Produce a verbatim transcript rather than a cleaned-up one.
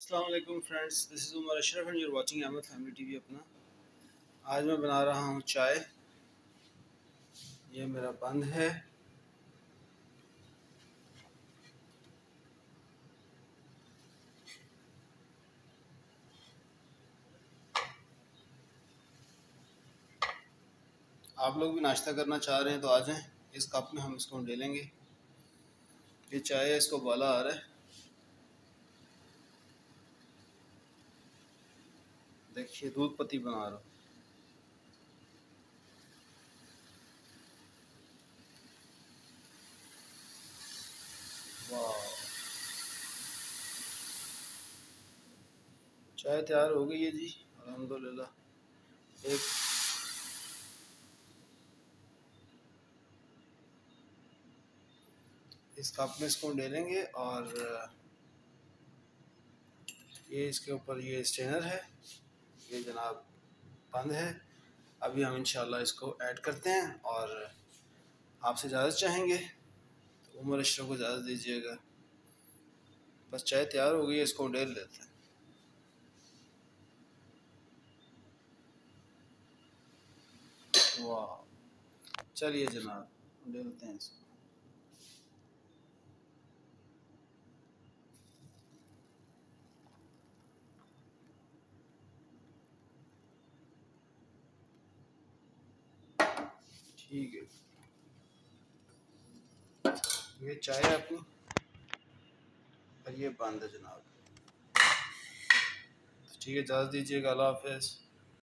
अस्सलाम वालेकुम friends, this is Umar Ashraf and you're watching Ahmad family TV अपना। आज मैं बना रहा हूँ चाय। ये मेरा बंद है। आप लोग भी नाश्ता करना चाह रहे हैं तो आ जाएं। इस कप में हम इसको ले लेंगे। ये चाय है, इसको उबाला आ रहा है। देखिए दूध पत्ती बना रहा हूँ। वाह, चाय तैयार हो गई है जी, अल्हम्दुलिल्लाह। एक इस कप में इसको ले लेंगे और ये इसके ऊपर ये स्ट्रेनर है, ये जनाब बंद है। अभी हम इंशाल्लाह इसको ऐड करते हैं और आपसे इजाज़त चाहेंगे तो उमर अशरफ को इजाज़त दीजिएगा। बस चाय तैयार हो गई है, इसको डेल लेते हैं। वाह, चलिए जनाब डेलते हैं इसको। ठीक है, ये चाय है अपनी और ये बंद है जनाब। ठीक है, इजाज़त दीजिएगा, अल्लाह हाफ़िज़।